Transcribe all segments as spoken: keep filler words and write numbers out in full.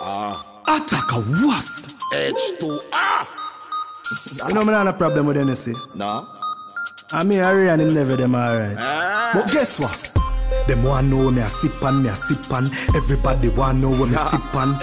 Ah. Attack a was. H two R. You know me not a problem with Hennessy. No. I mean Harry and him never them alright. Ah. But guess what? Them want know me a sip on, me a sip on. Everybody want know when me sip on.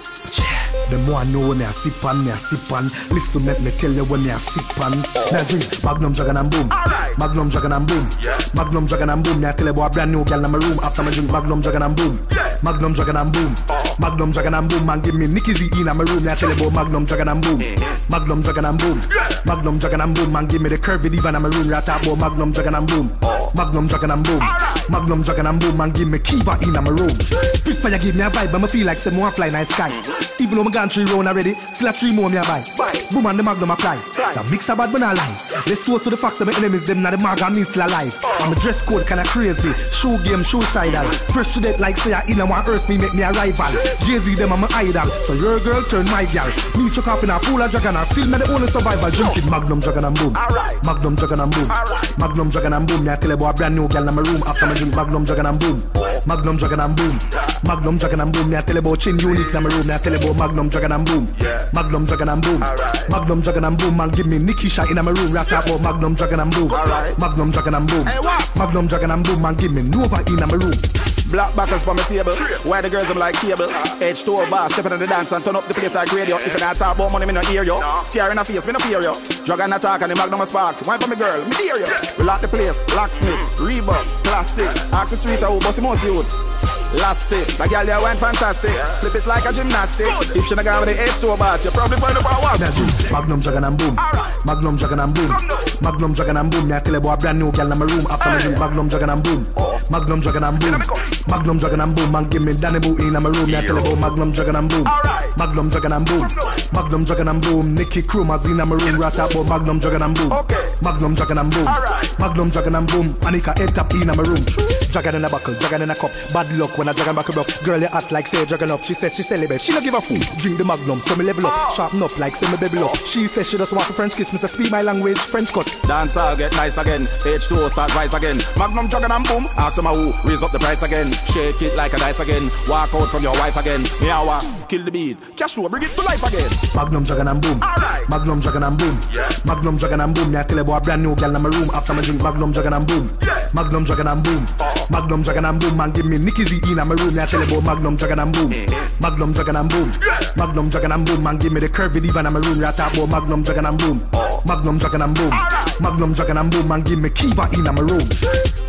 Them want know when me a sip on, me a sip on. Listen, let me tell you when me a sip on. Now drink Magnum Dragon and Boom. Magnum Dragon and Boom. Magnum Dragon and Boom. Me a tell you about a brand new girl in my room after me drink Magnum Dragon and Boom. Magnum Dragon and Boom. Magnum Dragon and Boom. Man give me Nicky Z in my room. Me a tell you about Magnum Dragon and Boom. Magnum Dragon and Boom. Magnum Dragon and Boom. Man give me the curvy diva in my room. Me a talk about Magnum Dragon and Boom. Magnum Dragon and Boom. Magnum Dragon and Boom. Man give me Kiva in my room. Spitfire give me a vibe, but I feel like some more fly night sky. Even though I gone three round already, still a three more me a buy. Boom and the Magnum apply. The mix a bad but not lie. Let's toast to the facts of my enemies, them not the mag and me still alive. I'm a dress code kinda crazy, show game, show sidal. Fresh to death like say I in and want earth me make me a rival. Jay-Z them I'm a idol, so your girl turn my gal. Me chuck off in a pool of dragon and still not the only survivor. Drinking Magnum Dragon and Boom. Magnum Dragon and Boom. Magnum Dragon and Boom. Me I tell you about a brand new girl in my room after me drink Magnum Dragon and Boom. Magnum Dragon and Boom. Magnum Dragon and Boom. Me I tell you about Chin Unique in my room. Me I tell you about Magnum Dragon and Boom. Magnum Dragon and Boom. Magnum Dragon and Boom. Man give me Nicky shot in my room. Rap about Magnum Dragon and Boom. Magnum Dragon and Boom. Magnum Dragon and Boom. Man give me Nova in my room. Black backers for my table. Why the girls them like cable? H two O bar, stepping on the dance and turn up the place like radio. If you not talk about money, me no hear you. Scare in the face, me no fear you. Drug and attack and the Magnum sparks. Wine for me girl, me dear you. We lock the place, locksmith, Reebok, classic. Ask the street how bossy most youths. Last it, the girl there went fantastic. Flip it like a gymnastic. If she not got with the H two O bar, you probably find the power. Magnum Dragon and Boom. Magnum Dragon and Boom. Magnum Dragon and Boom. Me I tell you about a brand new girl in my room after me drink Magnum Dragon and Boom. Magnum Dragon and Boom. Magnum Dragon and Boom. Man give me Danny Boo in my room. Me I tell you about Magnum Dragon and Boom. Magnum Dragon and Boom. Magnum Dragon and Boom. Nicky Krumas in my room. Rat about Magnum Dragon and Boom. Magnum Dragon and Boom. Magnum Dragon and Boom. Anika head tap in my room. Dragon in a buckle, dragon in a cup. Bad luck when a dragon back up. Girl you act like say dragon up. She said she celebrate. She no give a fool. Drink the Magnum so me level up. Sharpen up like say me baby up. She said she just want a French kiss. Me say speak my language French cut. Dance all get nice again. H two O start rise again. Magnum Dragon and Boom. Ask them who raise up the price again. Shake it like a dice again. Walk out from your wife again. Me awa kill the beat. Cash flow bring it to life again. Magnum Dragon and Boom. Magnum Dragon and Boom. Magnum Dragon and Boom. Me I tell you about a brand new girl in my room after me drink Magnum Dragon and Boom. Magnum Dragon and Boom. Magnum Dragon and Boom. Man give me Nicky Z in my room. Me I tell you about Magnum Dragon and Boom. Magnum Dragon and Boom. Magnum Dragon and Boom. Man give me the curvy diva in my room. Me I talk about Magnum Dragon and Boom. Magnum Dragon and Boom. Magnum Dragon and Boom. Man give me Kiva in my room.